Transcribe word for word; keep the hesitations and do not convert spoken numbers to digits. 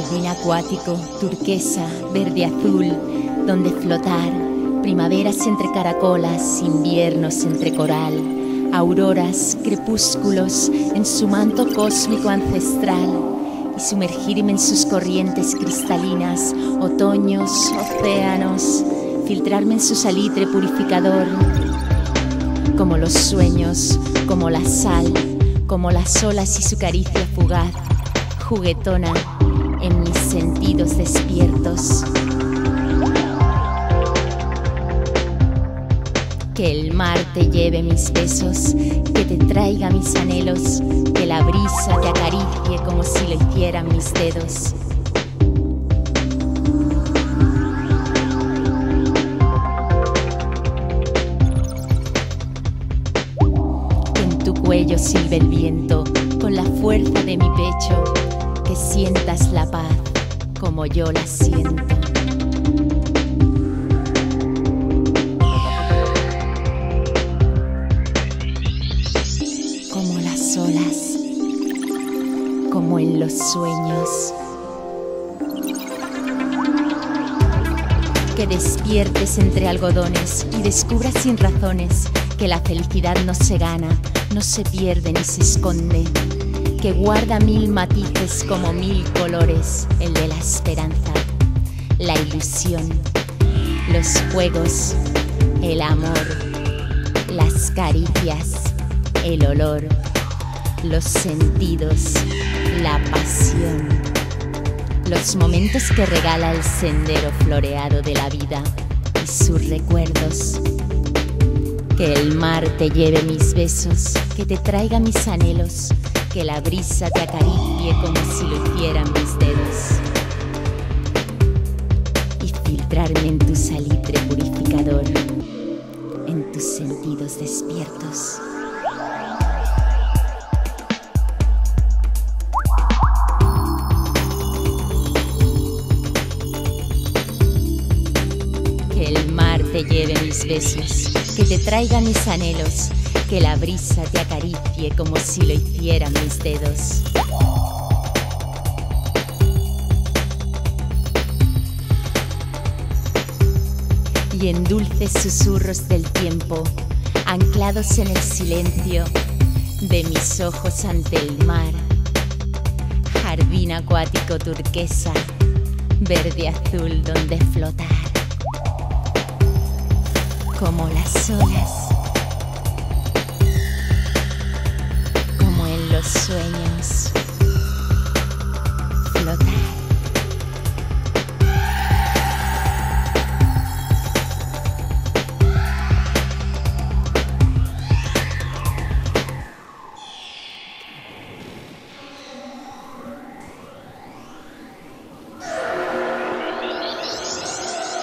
Jardín acuático, turquesa, verde azul, donde flotar, primaveras entre caracolas, inviernos entre coral, auroras, crepúsculos en su manto cósmico ancestral, y sumergirme en sus corrientes cristalinas, otoños, océanos, filtrarme en su salitre purificador, como los sueños, como la sal, como las olas y su caricia fugaz, juguetona en mis sentidos despiertos. Que el mar te lleve mis besos, que te traiga mis anhelos, que la brisa te acaricie como si lo hicieran mis dedos. Que en tu cuello silbe el viento con la fuerza de mi pecho, que sientas la paz como yo la siento. Como las olas, como en los sueños. Que despiertes entre algodones y descubras sin razones que la felicidad no se gana, no se pierde ni se esconde, que guarda mil matices como mil colores, el de la esperanza, la ilusión, los juegos, el amor, las caricias, el olor, los sentidos, la pasión, los momentos que regala el sendero floreado de la vida y sus recuerdos. Que el mar te lleve mis besos, que te traiga mis anhelos, que la brisa te acaricie como si lo hicieran mis dedos, y filtrarme en tu salitre purificador, en tus sentidos despiertos. Que el mar te lleve mis besos, que te traiga mis anhelos, que la brisa te acaricie como si lo hicieran mis dedos. Y en dulces susurros del tiempo, anclados en el silencio de mis ojos ante el mar, jardín acuático turquesa, verde azul donde flotar, como las olas, como en los sueños, flotar.